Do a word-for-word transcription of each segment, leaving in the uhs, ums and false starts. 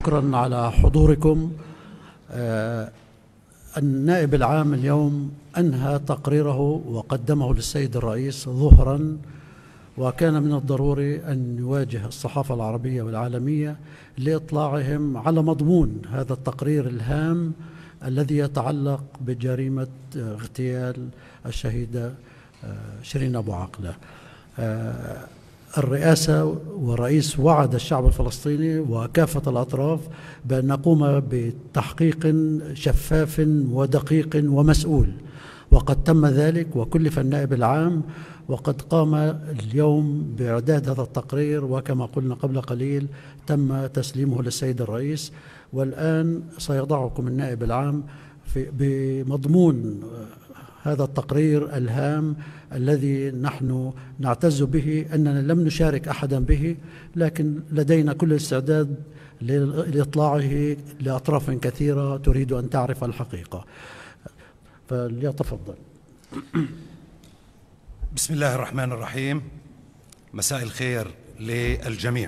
شكرا على حضوركم. آه النائب العام اليوم أنهى تقريره وقدمه للسيد الرئيس ظهرا، وكان من الضروري أن يواجه الصحافة العربية والعالمية لإطلاعهم على مضمون هذا التقرير الهام الذي يتعلق بجريمة اغتيال الشهيدة شيرين أبو عاقلة. الرئاسة والرئيس وعد الشعب الفلسطيني وكافة الأطراف بأن نقوم بتحقيق شفاف ودقيق ومسؤول، وقد تم ذلك وكلف النائب العام، وقد قام اليوم بإعداد هذا التقرير، وكما قلنا قبل قليل تم تسليمه للسيد الرئيس، والآن سيضعكم النائب العام في بمضمون هذا التقرير الهام الذي نحن نعتز به أننا لم نشارك أحدا به، لكن لدينا كل الاستعداد لإطلاعه لأطراف كثيرة تريد أن تعرف الحقيقة. فليتفضل. بسم الله الرحمن الرحيم. مساء الخير للجميع.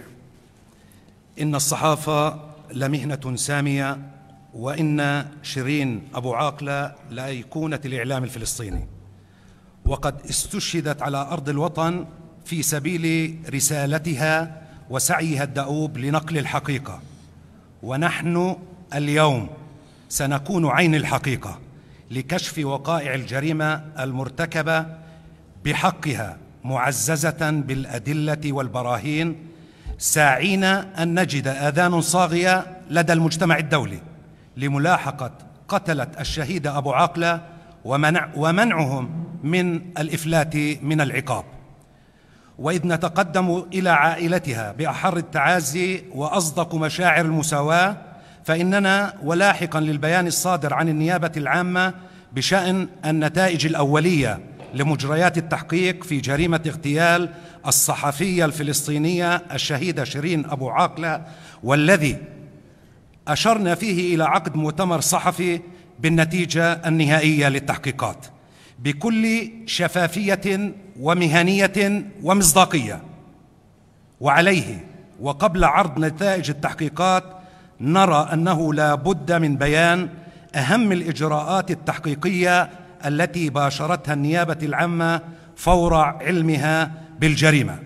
إن الصحافة لمهنة سامية، وإن شيرين أبو عاقلة لأيقونة الإعلام الفلسطيني، وقد استشهدت على أرض الوطن في سبيل رسالتها وسعيها الدؤوب لنقل الحقيقة، ونحن اليوم سنكون عين الحقيقة لكشف وقائع الجريمة المرتكبة بحقها، معززة بالأدلة والبراهين، ساعين أن نجد آذان صاغية لدى المجتمع الدولي لملاحقة قتلة الشهيد أبو عاقلة ومنع ومنعهم من الإفلات من العقاب. وإذ نتقدم إلى عائلتها بأحر التعازي وأصدق مشاعر المساواة، فإننا ولاحقا للبيان الصادر عن النيابة العامة بشأن النتائج الأولية لمجريات التحقيق في جريمة اغتيال الصحفية الفلسطينية الشهيدة شيرين أبو عاقلة، والذي أشرنا فيه إلى عقد مؤتمر صحفي بالنتيجة النهائية للتحقيقات بكل شفافية ومهنية ومصداقية. وعليه وقبل عرض نتائج التحقيقات نرى أنه لا بد من بيان أهم الإجراءات التحقيقية التي باشرتها النيابة العامة فور علمها بالجريمة،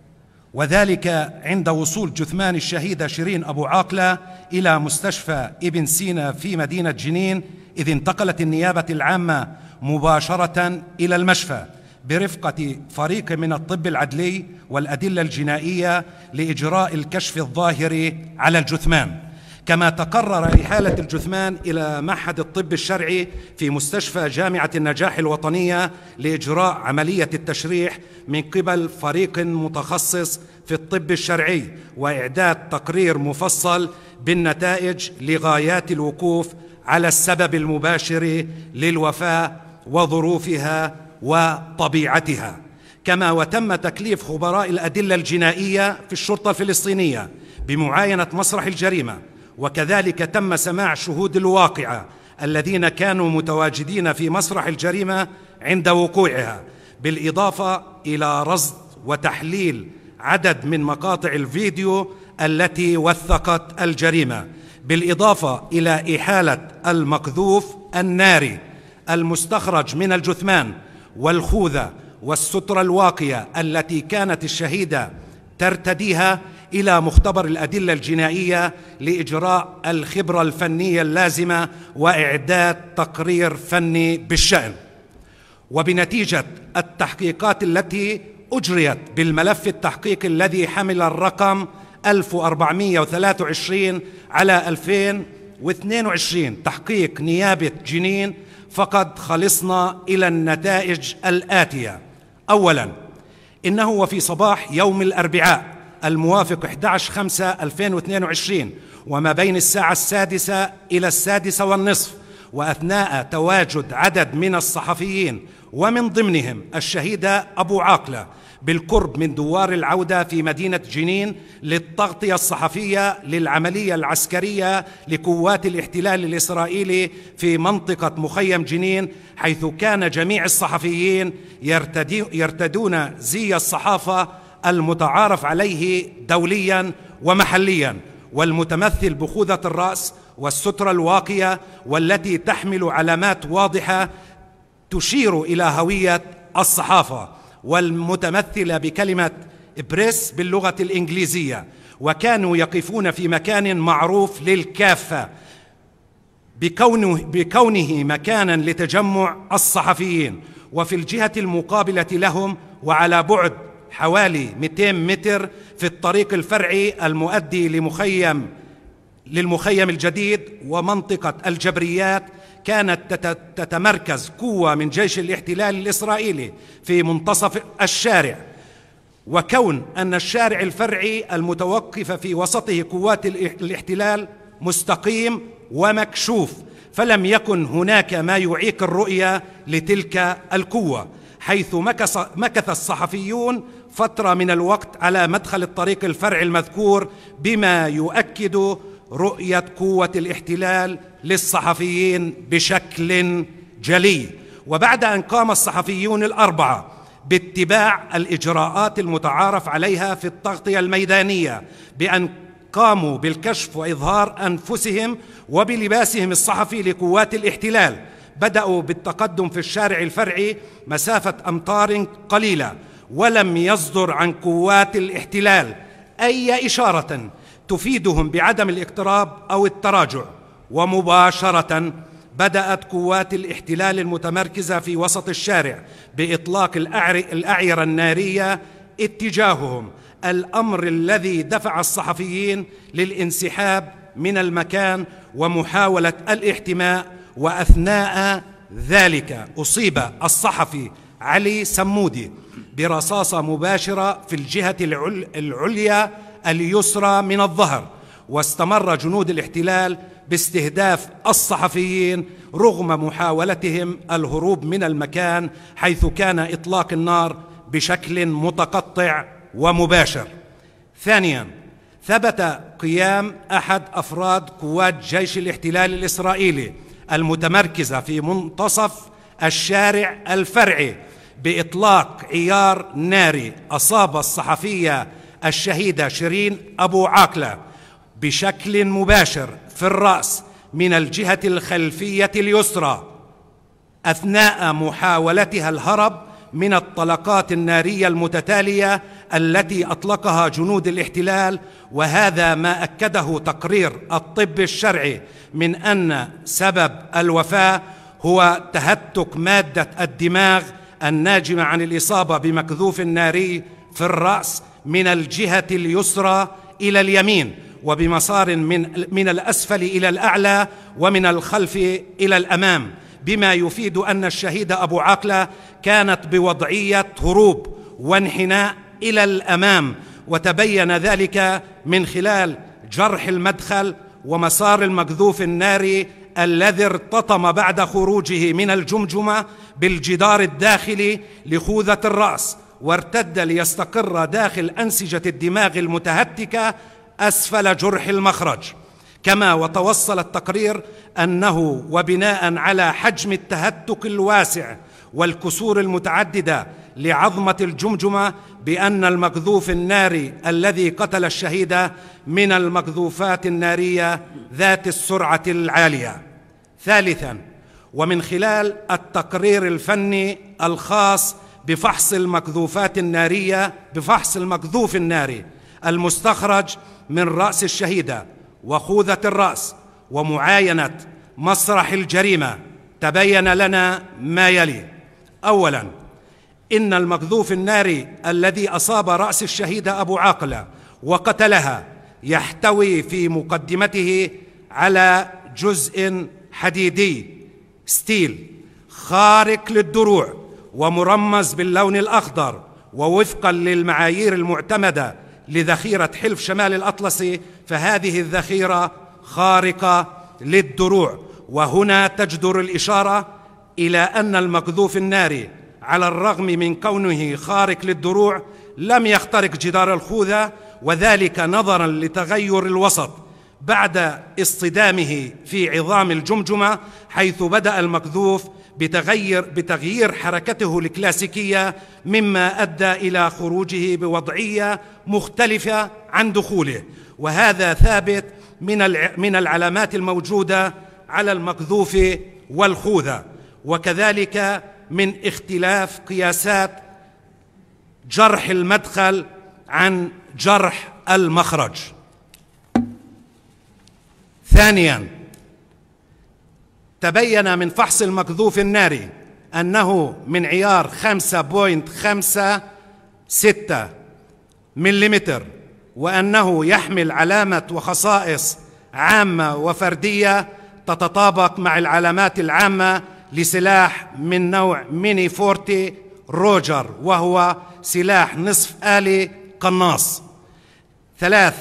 وذلك عند وصول جثمان الشهيدة شيرين أبو عاقلة إلى مستشفى ابن سينا في مدينة جنين، إذ انتقلت النيابة العامة مباشرة إلى المشفى برفقة فريق من الطب العدلي والأدلة الجنائية لإجراء الكشف الظاهري على الجثمان. كما تقرر إحالة الجثمان إلى معهد الطب الشرعي في مستشفى جامعة النجاح الوطنية لإجراء عملية التشريح من قبل فريق متخصص في الطب الشرعي، وإعداد تقرير مفصل بالنتائج لغايات الوقوف على السبب المباشر للوفاة وظروفها وطبيعتها. كما وتم تكليف خبراء الأدلة الجنائية في الشرطة الفلسطينية بمعاينة مسرح الجريمة، وكذلك تم سماع شهود الواقعة الذين كانوا متواجدين في مسرح الجريمة عند وقوعها، بالإضافة إلى رصد وتحليل عدد من مقاطع الفيديو التي وثقت الجريمة، بالإضافة إلى إحالة المقذوف الناري المستخرج من الجثمان والخوذة والسترة الواقية التي كانت الشهيدة ترتديها إلى مختبر الأدلة الجنائية لإجراء الخبرة الفنية اللازمة وإعداد تقرير فني بالشأن. وبنتيجة التحقيقات التي أجريت بالملف التحقيقي الذي حمل الرقم ألف وأربعمئة وثلاثة وعشرين على ألفين واثنين وعشرين تحقيق نيابة جنين، فقد خلصنا إلى النتائج الآتية. أولاً، إنه وفي صباح يوم الأربعاء الموافق أحد عشر خمسة ألفين واثنين وعشرين وما بين الساعة السادسة إلى السادسة والنصف، وأثناء تواجد عدد من الصحفيين ومن ضمنهم الشهيدة أبو عاقلة بالقرب من دوار العودة في مدينة جنين للتغطية الصحفية للعملية العسكرية لقوات الاحتلال الإسرائيلي في منطقة مخيم جنين، حيث كان جميع الصحفيين يرتدون زي الصحافة المتعارف عليه دوليا ومحليا، والمتمثل بخوذة الرأس والسترة الواقية والتي تحمل علامات واضحة تشير إلى هوية الصحافة، والمتمثلة بكلمة بريس باللغة الإنجليزية. وكانوا يقفون في مكان معروف للكافة بكونه, بكونه مكانا لتجمع الصحفيين. وفي الجهة المقابلة لهم وعلى بعد حوالي مئتين متر في الطريق الفرعي المؤدي لمخيم للمخيم الجديد ومنطقة الجبريات كانت تتمركز قوة من جيش الاحتلال الإسرائيلي في منتصف الشارع. وكون أن الشارع الفرعي المتوقف في وسطه قوات الاحتلال مستقيم ومكشوف، فلم يكن هناك ما يعيق الرؤية لتلك القوة، حيث مكث, مكث الصحفيون فترة من الوقت على مدخل الطريق الفرعي المذكور، بما يؤكد رؤية قوة الاحتلال للصحفيين بشكل جلي. وبعد أن قام الصحفيون الأربعة باتباع الإجراءات المتعارف عليها في التغطية الميدانية، بأن قاموا بالكشف وإظهار أنفسهم وبلباسهم الصحفي لقوات الاحتلال، بدأوا بالتقدم في الشارع الفرعي مسافة أمتار قليلة، ولم يصدر عن قوات الاحتلال أي إشارة تفيدهم بعدم الاقتراب أو التراجع. ومباشرة بدأت قوات الاحتلال المتمركزة في وسط الشارع بإطلاق الأعيرة النارية اتجاههم، الأمر الذي دفع الصحفيين للانسحاب من المكان ومحاولة الاحتماء. وأثناء ذلك أصيب الصحفي علي سمودي برصاصة مباشرة في الجهة العليا اليسرى من الظهر. واستمر جنود الاحتلال باستهداف الصحفيين رغم محاولتهم الهروب من المكان، حيث كان إطلاق النار بشكل متقطع ومباشر. ثانياً، ثبت قيام أحد أفراد قوات جيش الاحتلال الإسرائيلي المتمركزة في منتصف الشارع الفرعي بإطلاق عيار ناري أصاب الصحفية الشهيدة شيرين أبو عاقلة بشكل مباشر في الرأس من الجهة الخلفية اليسرى أثناء محاولتها الهرب من الطلقات النارية المتتالية التي أطلقها جنود الاحتلال. وهذا ما أكده تقرير الطب الشرعي من أن سبب الوفاة هو تهتك مادة الدماغ الناجمة عن الإصابة بمكذوف ناري في الرأس من الجهة اليسرى إلى اليمين، وبمسار من, من الأسفل إلى الأعلى ومن الخلف إلى الأمام، بما يفيد أن الشهيد أبو عاقلة كانت بوضعية هروب وانحناء إلى الأمام. وتبين ذلك من خلال جرح المدخل ومسار المكذوف الناري الذي ارتطم بعد خروجه من الجمجمة بالجدار الداخلي لخوذة الرأس، وارتد ليستقر داخل أنسجة الدماغ المتهتكة أسفل جرح المخرج. كما وتوصل التقرير أنه وبناء على حجم التهتك الواسع والكسور المتعددة لعظمة الجمجمة بأن المكذوف الناري الذي قتل الشهيدة من المكذوفات النارية ذات السرعة العالية. ثالثاً، ومن خلال التقرير الفني الخاص بفحص المكذوفات النارية بفحص المكذوف الناري المستخرج من رأس الشهيدة وخوذة الرأس ومعاينة مسرح الجريمة، تبين لنا ما يلي. أولاً، إن المكذوف الناري الذي أصاب رأس الشهيدة أبو عاقلة وقتلها يحتوي في مقدمته على جزء حديدي ستيل خارق للدروع ومرمز باللون الأخضر، ووفقاً للمعايير المعتمدة لذخيرة حلف شمال الأطلسي فهذه الذخيرة خارقة للدروع. وهنا تجدر الإشارة إلى أن المكذوف الناري على الرغم من كونه خارق للدروع لم يخترق جدار الخوذة، وذلك نظراً لتغير الوسط بعد اصطدامه في عظام الجمجمة، حيث بدأ المكذوف بتغيير, بتغيير حركته الكلاسيكية، مما أدى إلى خروجه بوضعية مختلفة عن دخوله. وهذا ثابت من العلامات الموجودة على المقذوف والخوذة، وكذلك من اختلاف قياسات جرح المدخل عن جرح المخرج. ثانياً، تبين من فحص المقذوف الناري أنه من عيار خمسة فاصلة خمسة ستة ملم، وأنه يحمل علامة وخصائص عامة وفردية تتطابق مع العلامات العامة لسلاح من نوع ميني فورتي روجر، وهو سلاح نصف آلي قناص. ثلاث،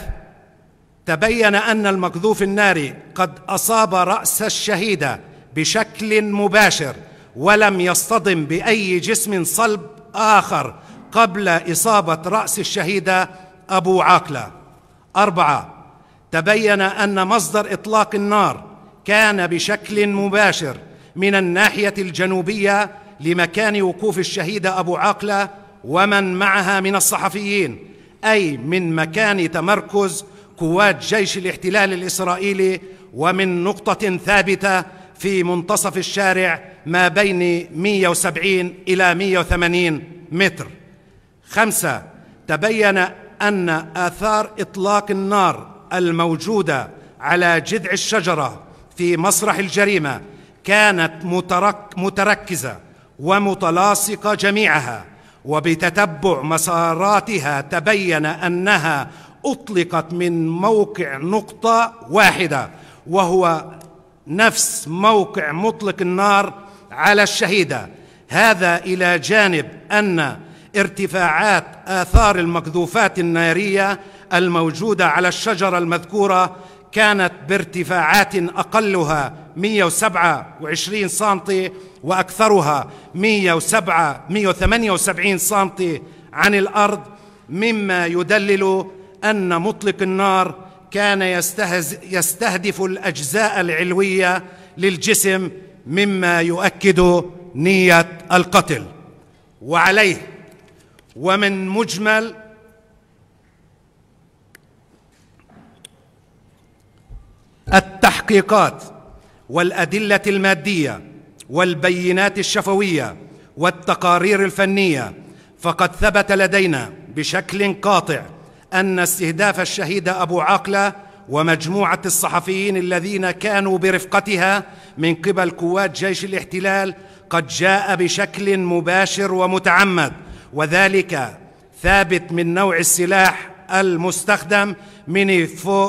تبين أن المقذوف الناري قد أصاب رأس الشهيدة بشكل مباشر ولم يصطدم بأي جسم صلب آخر قبل إصابة رأس الشهيدة أبو عاقلة. أربعة، تبين أن مصدر إطلاق النار كان بشكل مباشر من الناحية الجنوبية لمكان وقوف الشهيدة أبو عاقلة ومن معها من الصحفيين، أي من مكان تمركز قوات جيش الاحتلال الإسرائيلي، ومن نقطة ثابتة في منتصف الشارع ما بين مئة وسبعين إلى مئة وثمانين متر. خمسة، تبين أن آثار إطلاق النار الموجودة على جذع الشجرة في مسرح الجريمة كانت مترك متركزة ومتلاصقة جميعها، وبتتبع مساراتها تبين أنها أطلقت من موقع نقطة واحدة، وهو نفس موقع مطلق النار على الشهيدة. هذا إلى جانب أن ارتفاعات آثار المقذوفات النارية الموجودة على الشجرة المذكورة كانت بارتفاعات أقلها مئة وسبعة وعشرين سنتي وأكثرها مئة وثمانية وسبعين سنتي عن الأرض، مما يدلل أن مطلق النار كان يستهدف الأجزاء العلوية للجسم، مما يؤكد نية القتل. وعليه ومن مجمل التحقيقات والأدلة المادية والبينات الشفوية والتقارير الفنية، فقد ثبت لدينا بشكل قاطع أن استهداف الشهيدة أبو عاقلة ومجموعة الصحفيين الذين كانوا برفقتها من قبل قوات جيش الاحتلال قد جاء بشكل مباشر ومتعمد، وذلك ثابت من نوع السلاح المستخدم ميني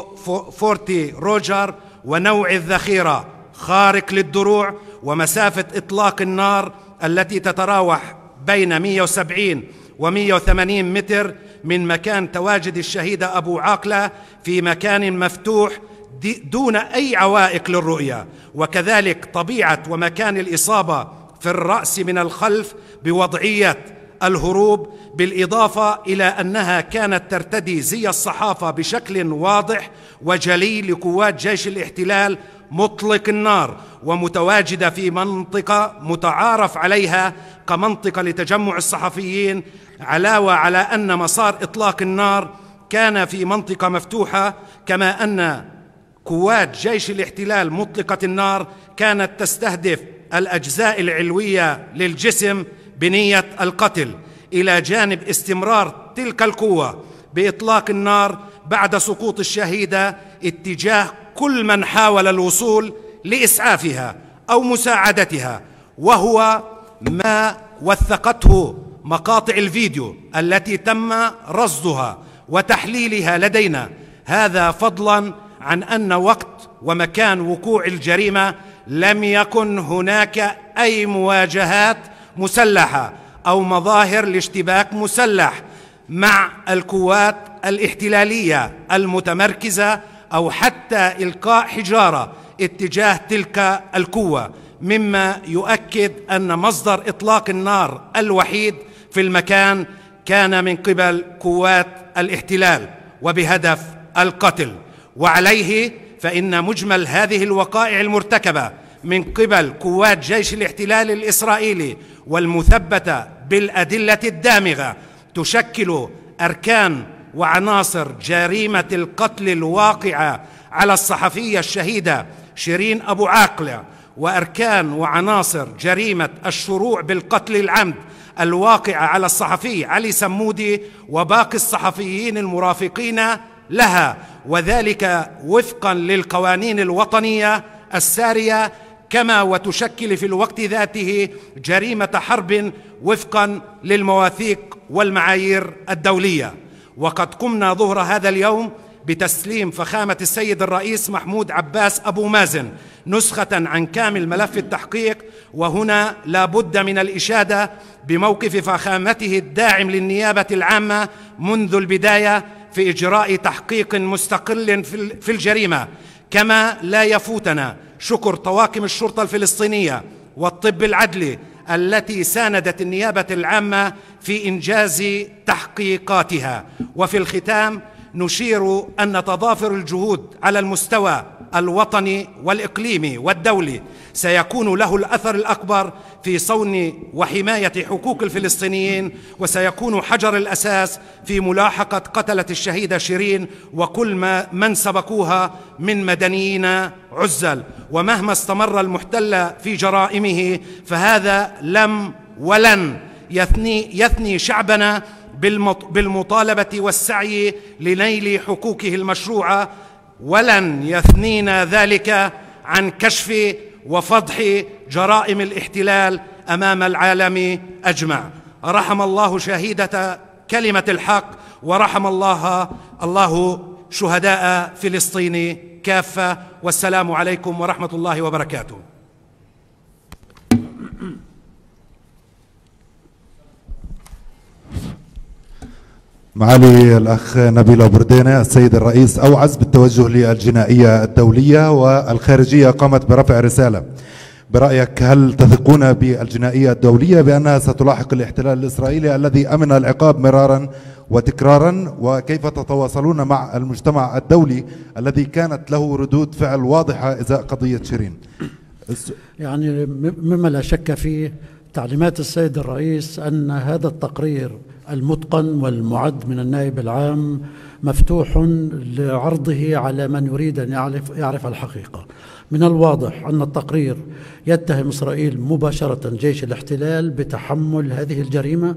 فورتي روجر، ونوع الذخيرة خارق للدروع، ومسافة إطلاق النار التي تتراوح بين مئة وسبعين و مئة وثمانين متر من مكان تواجد الشهيدة أبو عاقلة في مكان مفتوح دون أي عوائق للرؤية، وكذلك طبيعة ومكان الإصابة في الرأس من الخلف بوضعية الهروب، بالإضافة إلى أنها كانت ترتدي زي الصحافة بشكل واضح وجلي لقوات جيش الاحتلال مطلق النار، ومتواجدة في منطقة متعارف عليها كمنطقة لتجمع الصحفيين، علاوة على أن مسار إطلاق النار كان في منطقة مفتوحة، كما أن قوات جيش الاحتلال مطلقة النار كانت تستهدف الأجزاء العلوية للجسم بنية القتل، إلى جانب استمرار تلك القوة بإطلاق النار بعد سقوط الشهيدة اتجاه كل من حاول الوصول لإسعافها أو مساعدتها، وهو ما وثقته مقاطع الفيديو التي تم رصدها وتحليلها لدينا، هذا فضلاً عن أن وقت ومكان وقوع الجريمة لم يكن هناك أي مواجهات مسلحة أو مظاهر لاشتباك مسلح مع القوات الاحتلالية المتمركزة، أو حتى إلقاء حجارة اتجاه تلك القوة، مما يؤكد أن مصدر إطلاق النار الوحيد في المكان كان من قبل قوات الاحتلال وبهدف القتل. وعليه فإن مجمل هذه الوقائع المرتكبة من قبل قوات جيش الاحتلال الإسرائيلي والمثبتة بالأدلة الدامغة تشكل أركان وعناصر جريمة القتل الواقعة على الصحفية الشهيدة شيرين أبو عاقلة، وأركان وعناصر جريمة الشروع بالقتل العمد الواقعة على الصحفي علي سمودي وباقي الصحفيين المرافقين لها، وذلك وفقا للقوانين الوطنية السارية، كما وتشكل في الوقت ذاته جريمة حرب وفقا للمواثيق والمعايير الدولية. وقد قمنا ظهر هذا اليوم بتسليم فخامة السيد الرئيس محمود عباس أبو مازن نسخة عن كامل ملف التحقيق، وهنا لا بد من الإشادة بموقف فخامته الداعم للنيابة العامة منذ البداية في إجراء تحقيق مستقل في الجريمة، كما لا يفوتنا شكر طواقم الشرطة الفلسطينية والطب العدلي التي ساندت النيابة العامة في إنجاز تحقيقاتها. وفي الختام نشير أن تضافر الجهود على المستوى الوطني والإقليمي والدولي سيكون له الأثر الأكبر في صون وحماية حقوق الفلسطينيين، وسيكون حجر الأساس في ملاحقة قتلة الشهيدة شيرين وكل ما من سبقوها من مدنيين عزل. ومهما استمر المحتل في جرائمه فهذا لم ولن يثني, يثني شعبنا بالمطالبة والسعي لنيل حقوقه المشروعة، ولن يثنينا ذلك عن كشف وفضح جرائم الاحتلال أمام العالم أجمع. رحم الله شهيدة كلمة الحق، ورحم الله الله شهداء فلسطين كافة. والسلام عليكم ورحمة الله وبركاته. معالي الأخ نبيل بردينة، السيد الرئيس أوعز بالتوجه للجنائية الدولية والخارجية قامت برفع رسالة. برأيك هل تثقون بالجنائية الدولية بأنها ستلاحق الاحتلال الإسرائيلي الذي أمن العقاب مرارا وتكرارا؟ وكيف تتواصلون مع المجتمع الدولي الذي كانت له ردود فعل واضحة إزاء قضية شيرين؟ يعني مما لا شك فيه تعليمات السيد الرئيس أن هذا التقرير المتقن والمعد من النائب العام مفتوح لعرضه على من يريد أن يعرف, يعرف الحقيقة. من الواضح أن التقرير يتهم إسرائيل مباشرة جيش الاحتلال بتحمل هذه الجريمة،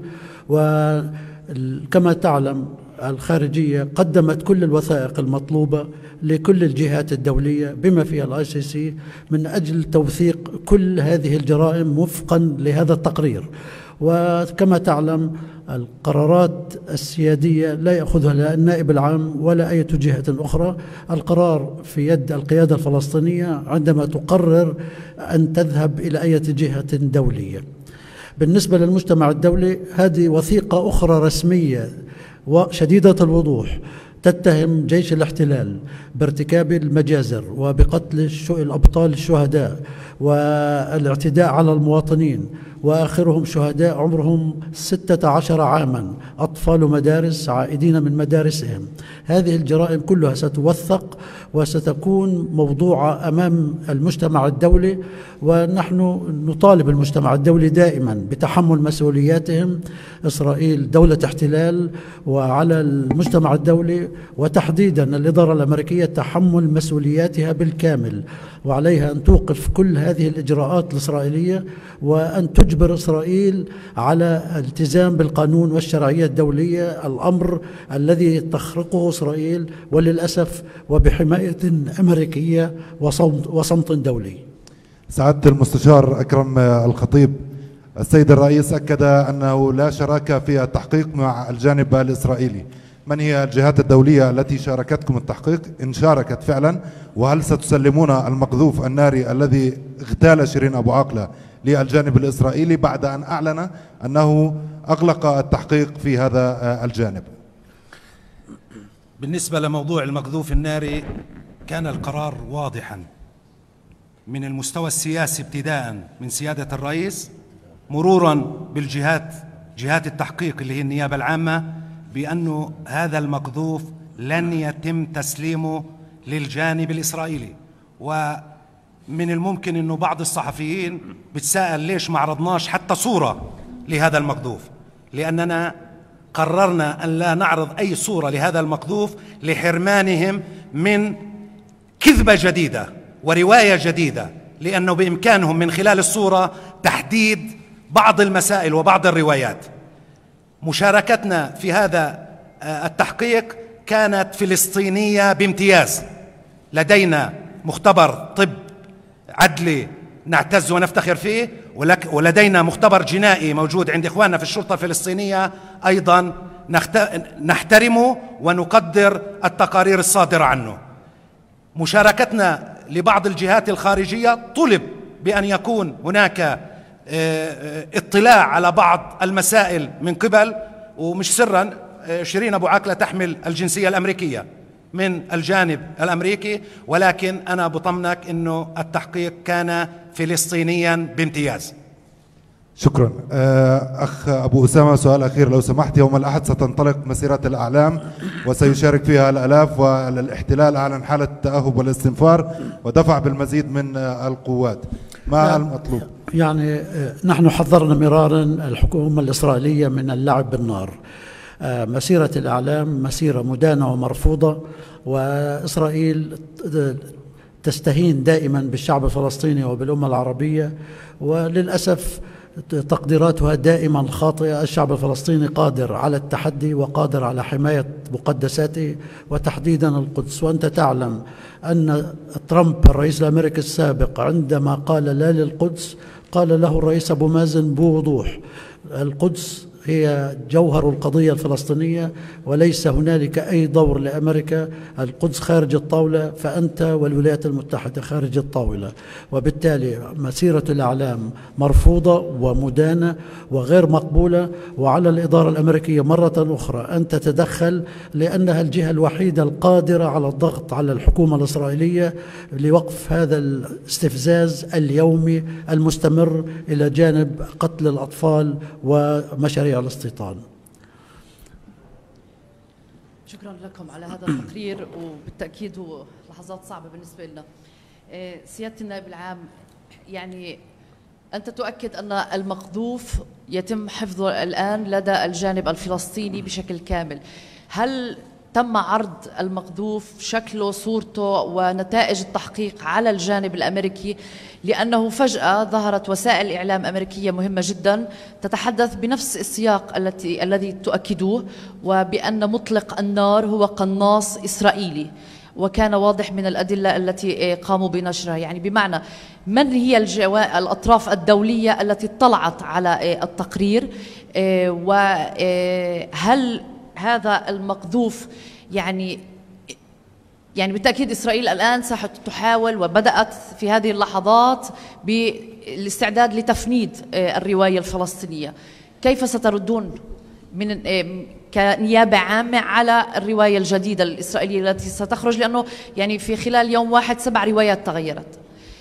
وكما تعلم الخارجية قدمت كل الوثائق المطلوبة لكل الجهات الدولية بما فيها الآي سي سي من أجل توثيق كل هذه الجرائم وفقا لهذا التقرير. وكما تعلم القرارات السيادية لا يأخذها لا النائب العام ولا أي جهة أخرى، القرار في يد القيادة الفلسطينية عندما تقرر أن تذهب إلى أي جهة دولية. بالنسبة للمجتمع الدولي هذه وثيقة أخرى رسمية وشديدة الوضوح تتهم جيش الاحتلال بارتكاب المجازر وبقتل الأبطال الشهداء والاعتداء على المواطنين، وآخرهم شهداء عمرهم ستة عشر عاما، أطفال مدارس عائدين من مدارسهم. هذه الجرائم كلها ستوثق وستكون موضوعة أمام المجتمع الدولي، ونحن نطالب المجتمع الدولي دائما بتحمل مسؤولياتهم. إسرائيل دولة احتلال، وعلى المجتمع الدولي وتحديدا الإدارة الأمريكية تحمل مسؤولياتها بالكامل، وعليها أن توقف كل هذه الإجراءات الإسرائيلية وأن تجبر إسرائيل على الالتزام بالقانون والشرعية الدولية، الأمر الذي تخرقه إسرائيل وللأسف وبحماية أمريكية وصمت, وصمت دولي. سعادة المستشار أكرم الخطيب، السيد الرئيس أكد أنه لا شراكة في التحقيق مع الجانب الإسرائيلي. من هي الجهات الدولية التي شاركتكم التحقيق إن شاركت فعلا؟ وهل ستسلمون المقذوف الناري الذي اغتال شيرين أبو عاقلة للجانب الإسرائيلي بعد أن أعلن أنه أغلق التحقيق في هذا الجانب؟ بالنسبة لموضوع المقذوف الناري كان القرار واضحا من المستوى السياسي ابتداء من سيادة الرئيس مرورا بالجهات جهات التحقيق اللي هي النيابة العامة بأنه هذا المقذوف لن يتم تسليمه للجانب الإسرائيلي. ومن الممكن أنه بعض الصحفيين بتساءل ليش ما عرضناش حتى صورة لهذا المقذوف، لأننا قررنا أن لا نعرض أي صورة لهذا المقذوف لحرمانهم من كذبة جديدة ورواية جديدة، لأنه بإمكانهم من خلال الصورة تحديد بعض المسائل وبعض الروايات. مشاركتنا في هذا التحقيق كانت فلسطينية بامتياز، لدينا مختبر طب عدلي نعتز ونفتخر فيه، ولدينا مختبر جنائي موجود عند إخواننا في الشرطة الفلسطينية أيضا نحترمه ونقدر التقارير الصادرة عنه. مشاركتنا لبعض الجهات الخارجية طلب بأن يكون هناك اطلاع على بعض المسائل من قبل، ومش سرا شيرين أبو عاقلة تحمل الجنسية الأمريكية من الجانب الأمريكي، ولكن أنا بطمنك أنه التحقيق كان فلسطينيا بامتياز. شكرا. أخ أبو أسامة، سؤال أخير لو سمحت. يوم الأحد ستنطلق مسيرة الأعلام وسيشارك فيها الآلاف، والاحتلال أعلن حالة التأهب والاستنفار ودفع بالمزيد من القوات، ما المطلوب؟ يعني نحن حذرنا مرارا الحكومة الإسرائيلية من اللعب بالنار. مسيرة الأعلام مسيرة مدانة ومرفوضة، وإسرائيل تستهين دائما بالشعب الفلسطيني وبالأمة العربية، وللأسف تقديراتها دائما خاطئة. الشعب الفلسطيني قادر على التحدي وقادر على حماية مقدساته وتحديدا القدس. وأنت تعلم أن ترامب الرئيس الأمريكي السابق عندما قال لا للقدس قال له الرئيس أبو مازن بوضوح: القدس هي جوهر القضية الفلسطينية وليس هنالك أي دور لأمريكا. القدس خارج الطاولة، فأنت والولايات المتحدة خارج الطاولة. وبالتالي مسيرة الإعلام مرفوضة ومدانة وغير مقبولة، وعلى الإدارة الأمريكية مرة أخرى أن تتدخل، لأنها الجهة الوحيدة القادرة على الضغط على الحكومة الإسرائيلية لوقف هذا الاستفزاز اليومي المستمر إلى جانب قتل الأطفال ومشاريع الاستيطان. شكرا لكم على هذا التقرير، وبالتأكيد هو لحظات صعبة بالنسبة لنا. سيادة النائب العام، يعني أنت تؤكد أن المقذوف يتم حفظه الآن لدى الجانب الفلسطيني بشكل كامل. هل تم عرض المقذوف شكله صورته ونتائج التحقيق على الجانب الأمريكي؟ لأنه فجأة ظهرت وسائل إعلام أمريكية مهمة جدا تتحدث بنفس السياق التي الذي تؤكدوه، وبأن مطلق النار هو قناص إسرائيلي، وكان واضح من الأدلة التي قاموا بنشرها. يعني بمعنى من هي الأطراف الدولية التي اطلعت على التقرير، وهل هذا المقذوف يعني يعني بالتأكيد إسرائيل الآن ستحاول وبدأت في هذه اللحظات بالاستعداد لتفنيد الرواية الفلسطينية. كيف ستردون من كنيابة عامة على الرواية الجديدة الإسرائيلية التي ستخرج؟ لأنه يعني في خلال يوم واحد سبع روايات تغيرت.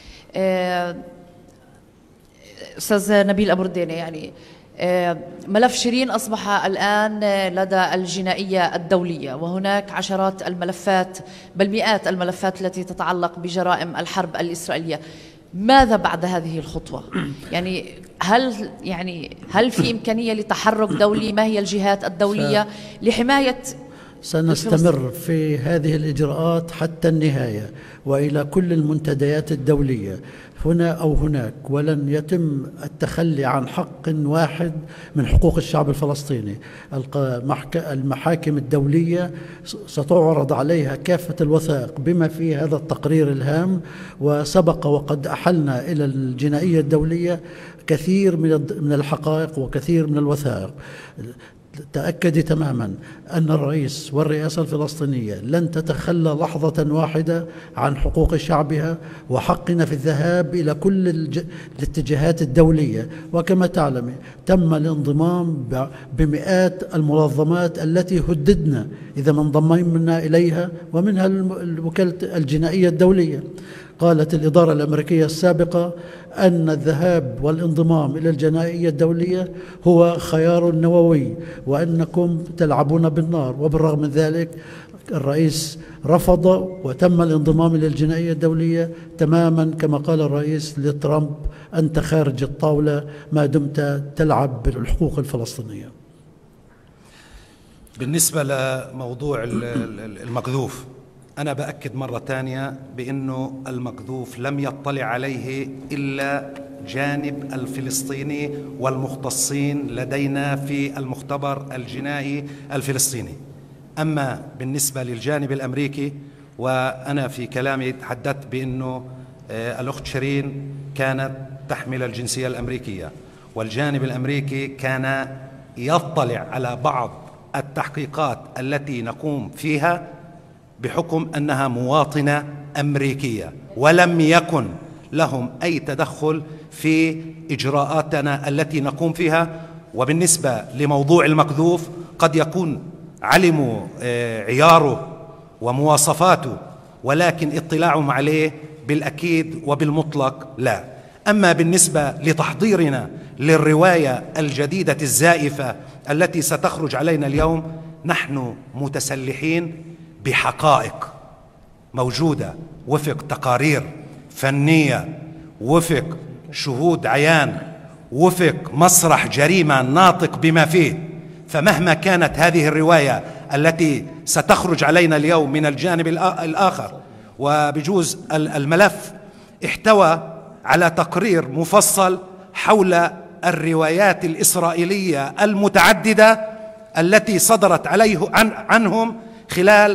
أستاذ نبيل أبو ردينة، يعني ملف شيرين أصبح الآن لدى الجنائية الدولية، وهناك عشرات الملفات بل مئات الملفات التي تتعلق بجرائم الحرب الإسرائيلية. ماذا بعد هذه الخطوة؟ يعني هل يعني هل في إمكانية لتحرك دولي؟ ما هي الجهات الدولية لحماية؟ سنستمر في هذه الإجراءات حتى النهاية وإلى كل المنتديات الدولية هنا أو هناك، ولن يتم التخلي عن حق واحد من حقوق الشعب الفلسطيني. المحاكم الدولية ستعرض عليها كافة الوثائق بما في هذا التقرير الهام، وسبق وقد أحلنا إلى الجنائية الدولية كثير من الحقائق وكثير من الوثائق. تأكدي تماما أن الرئيس والرئاسة الفلسطينية لن تتخلى لحظة واحدة عن حقوق شعبها وحقنا في الذهاب إلى كل الاتجاهات الدولية. وكما تعلمي تم الانضمام بمئات المنظمات التي هددنا إذا ما انضمينا إليها، ومنها الوكالة الجنائية الدولية. قالت الإدارة الأمريكية السابقة أن الذهاب والانضمام إلى الجنائية الدولية هو خيار نووي وأنكم تلعبون بالنار، وبالرغم من ذلك الرئيس رفض وتم الانضمام إلى الجنائية الدولية تماما كما قال الرئيس لترامب: أنت خارج الطاولة ما دمت تلعب بالحقوق الفلسطينية. بالنسبة لموضوع المقذوف، أنا بأكد مرة ثانية بأنه المقذوف لم يطلع عليه إلا جانب الفلسطيني والمختصين لدينا في المختبر الجنائي الفلسطيني. أما بالنسبة للجانب الأمريكي، وأنا في كلامي تحدثت بأنه الأخت شيرين كانت تحمل الجنسية الأمريكية، والجانب الأمريكي كان يطلع على بعض التحقيقات التي نقوم فيها بحكم أنها مواطنة أمريكية، ولم يكن لهم أي تدخل في إجراءاتنا التي نقوم فيها. وبالنسبة لموضوع المقذوف قد يكون علموا عياره ومواصفاته، ولكن اطلاعهم عليه بالأكيد وبالمطلق لا. أما بالنسبة لتحضيرنا للرواية الجديدة الزائفة التي ستخرج علينا اليوم، نحن متسلحين بحقائق موجودة وفق تقارير فنية، وفق شهود عيان، وفق مسرح جريمة ناطق بما فيه. فمهما كانت هذه الرواية التي ستخرج علينا اليوم من الجانب الآخر، وبجوز الملف احتوى على تقرير مفصل حول الروايات الإسرائيلية المتعددة التي صدرت عليه عن عنهم خلال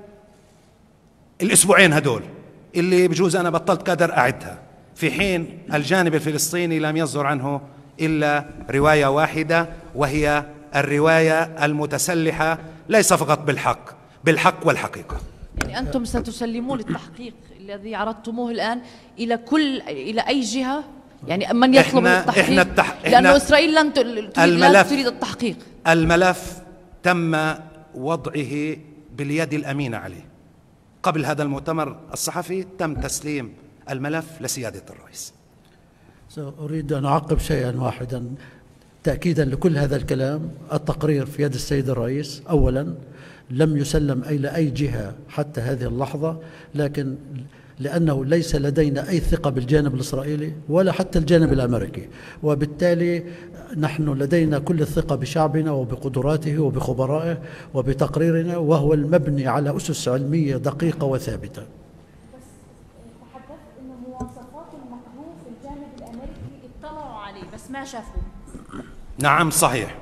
الأسبوعين هدول، اللي بجوز أنا بطلت قادر أعدها، في حين الجانب الفلسطيني لم يصدر عنه إلا رواية واحدة، وهي الرواية المتسلحة ليس فقط بالحق بالحق والحقيقة. يعني أنتم ستسلمون التحقيق الذي عرضتموه الآن إلى كل إلى أي جهة؟ يعني من يطلب إحنا التحقيق؟ إحنا التح... لأنه إسرائيل لن تريد, لا تريد التحقيق. الملف تم وضعه باليد الأمينة عليه. قبل هذا المؤتمر الصحفي تم تسليم الملف لسيادة الرئيس. أريد أن أعقب شيئا واحدا تأكيدا لكل هذا الكلام. التقرير في يد السيد الرئيس أولا، لم يسلم إلى أي جهة حتى هذه اللحظة، لكن لأنه ليس لدينا أي ثقة بالجانب الإسرائيلي ولا حتى الجانب الأمريكي، وبالتالي نحن لدينا كل الثقة بشعبنا وبقدراته وبخبرائه وبتقريرنا، وهو المبني على أسس علمية دقيقة وثابتة. بس تحدثت أن مواصفات المقذوف في الجانب الأمريكي اطلعوا عليه بس ما شافوه. نعم صحيح،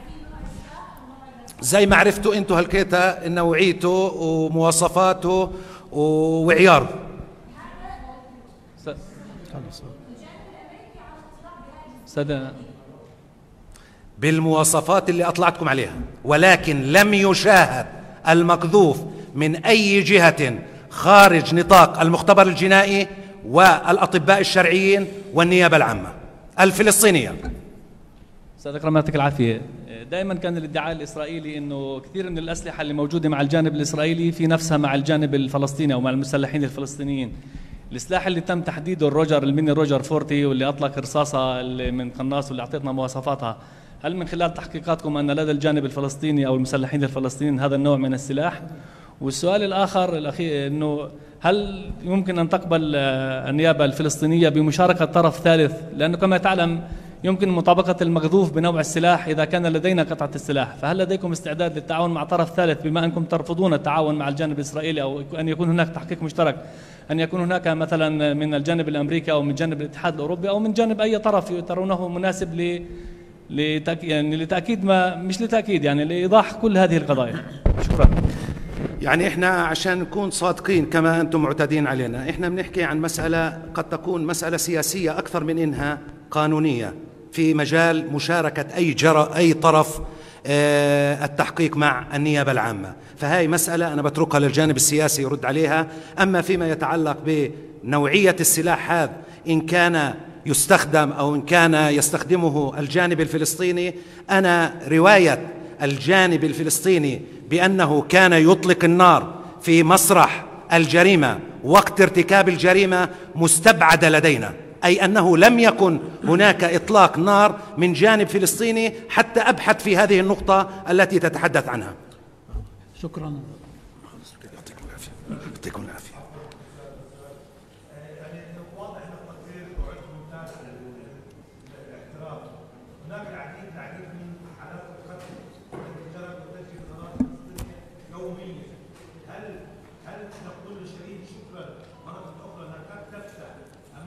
زي ما عرفتوا انتم هالكيتا نوعيته ومواصفاته وعياره. سادة بالمواصفات اللي أطلعتكم عليها، ولكن لم يشاهد المقذوف من أي جهة خارج نطاق المختبر الجنائي والأطباء الشرعيين والنيابة العامة الفلسطينية. سادة أكرم يعطيك العافية. دائما كان الادعاء الإسرائيلي أنه كثير من الأسلحة اللي موجودة مع الجانب الإسرائيلي في نفسها مع الجانب الفلسطيني أو مع المسلحين الفلسطينيين. السلاح اللي تم تحديده الروجر الميني روجر أربعين واللي أطلق رصاصة من قناص واللي أعطيتنا مواصفاتها، هل من خلال تحقيقاتكم أن لدى الجانب الفلسطيني أو المسلحين الفلسطينيين هذا النوع من السلاح؟ والسؤال الآخر الأخير أنه هل يمكن أن تقبل النيابة الفلسطينية بمشاركة طرف ثالث؟ لأنه كما تعلم يمكن مطابقة المقذوف بنوع السلاح إذا كان لدينا قطعة السلاح، فهل لديكم استعداد للتعاون مع طرف ثالث بما أنكم ترفضون التعاون مع الجانب الإسرائيلي أو أن يكون هناك تحقيق مشترك، أن يكون هناك مثلا من الجانب الأمريكي أو من جانب الاتحاد الأوروبي أو من جانب أي طرف ترونه مناسب ل لتأكيد يعني لتأكيد ما مش لتأكيد يعني لإيضاح كل هذه القضايا؟ شكرا. يعني إحنا عشان نكون صادقين كما أنتم معتادين علينا، إحنا بنحكي عن مسألة قد تكون مسألة سياسية أكثر من إنها قانونية في مجال مشاركة أي جرى أي طرف آه التحقيق مع النيابة العامة، فهاي مسألة أنا بتركها للجانب السياسي يرد عليها. أما فيما يتعلق بنوعية السلاح هذا إن كان يستخدم أو إن كان يستخدمه الجانب الفلسطيني، أنا رواية الجانب الفلسطيني بأنه كان يطلق النار في مسرح الجريمة وقت ارتكاب الجريمة مستبعدة لدينا، أي أنه لم يكن هناك إطلاق نار من جانب فلسطيني حتى أبحث في هذه النقطة التي تتحدث عنها. شكرا. يعطيكم العافية. يعطيكم العافية. هناك العديد العديد من حالات القتل التي جرت وتجري في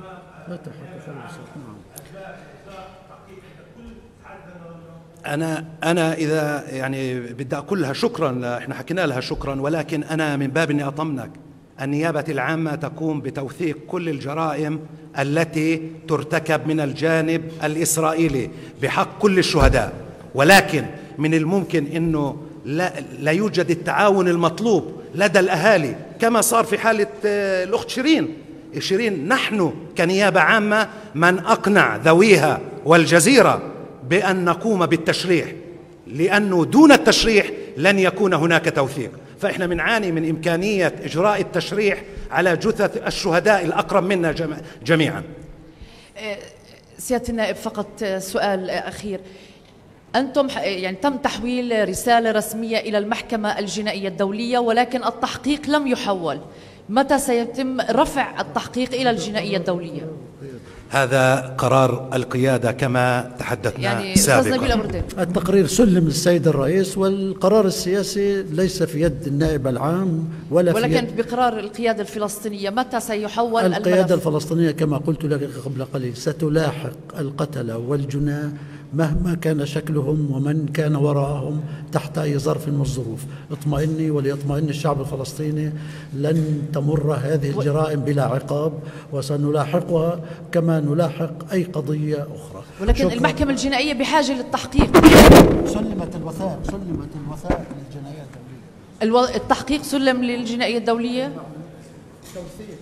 أنا أنا إذا يعني بدي أقول لها شكرا، إحنا حكينا لها شكرا، ولكن أنا من باب إني أطمنك النيابة العامة تقوم بتوثيق كل الجرائم التي ترتكب من الجانب الإسرائيلي بحق كل الشهداء، ولكن من الممكن أنه لا, لا يوجد التعاون المطلوب لدى الأهالي كما صار في حالة الأخت شيرين. شيرين نحن كنيابة عامة من أقنع ذويها والجزيرة بأن نقوم بالتشريح، لأنه دون التشريح لن يكون هناك توثيق، فإحنا بنعاني من إمكانية إجراء التشريح على جثث الشهداء الأقرب منا جميعا. سيادة النائب فقط سؤال أخير، أنتم يعني تم تحويل رسالة رسمية إلى المحكمة الجنائية الدولية ولكن التحقيق لم يحول، متى سيتم رفع التحقيق إلى الجنائية الدولية؟ هذا قرار القيادة كما تحدثنا يعني سابقا. التقرير سلم للسيد الرئيس، والقرار السياسي ليس في يد النائب العام ولا في ولكن يد بقرار القيادة الفلسطينية متى سيحول الملف؟ القيادة الفلسطينية كما قلت لك قبل قليل ستلاحق القتلة والجناه مهما كان شكلهم ومن كان وراءهم تحت أي ظرف من الظروف. اطمئني وليطمئن الشعب الفلسطيني، لن تمر هذه الجرائم بلا عقاب، وسنلاحقها كما نلاحق أي قضية أخرى. ولكن شكرا. المحكمة الجنائية بحاجة للتحقيق. سلمت الوثائق سلمت الوثائق للجنائية الدولية. الو... التحقيق سلم للجنائية الدولية؟ توثيق